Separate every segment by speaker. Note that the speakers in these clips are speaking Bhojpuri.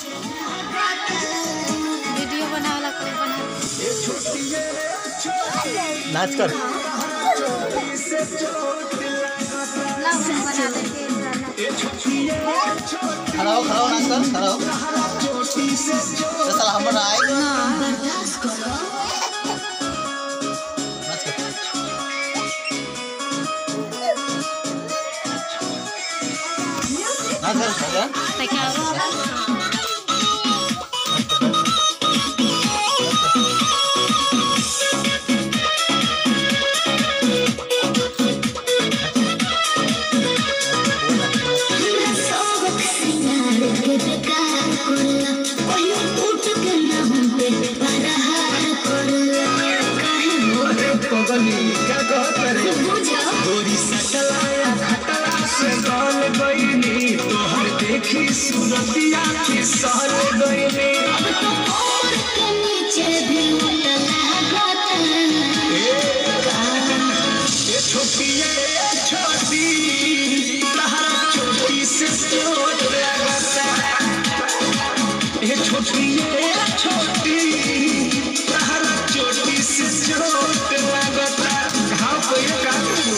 Speaker 1: वीडियो बनावला कोई बना
Speaker 2: नाच कर
Speaker 1: ला बना लेते
Speaker 2: खड़ा हो नाच कर खड़ा हो साला हमर आए नाच कर नाच कर
Speaker 1: क्या
Speaker 3: देखी सूरतिया की सहल गईले अब तो कमर के नीचे भी ये छोटी तहरा छोटी से चोट लगता ये छोटी तहरा छोटी से चोट लगता कहाँ पे का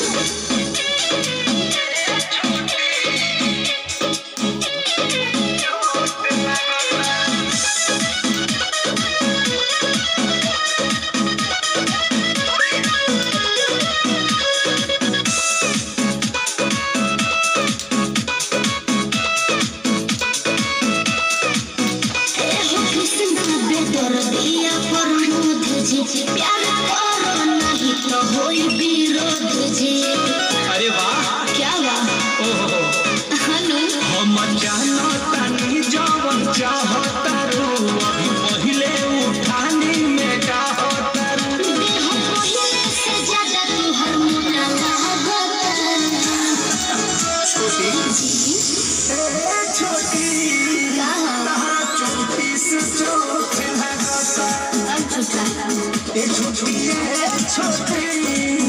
Speaker 3: अरे वाह
Speaker 1: क्या वाह
Speaker 3: ओहो
Speaker 1: हनु
Speaker 3: हम जानो तनी जवन चाहतारू अभी पहिले उठानी में गाहतारू
Speaker 1: देह पहिले से ज्यादा तू हर मुना
Speaker 3: छोटी तहरा छोटी से चोट लगता
Speaker 1: अब छुटा
Speaker 3: ये छोटी